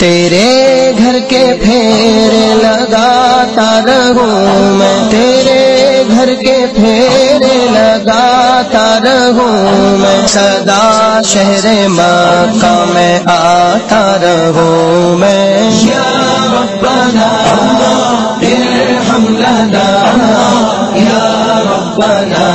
तेरे घर के फेरे लगाता रहूं मैं, तेरे घर के फेरे लगाता रहूं मैं, सदा शहरे मक्का में आता रहूं मैं। या रब्बना इरहम लना, या रब्बना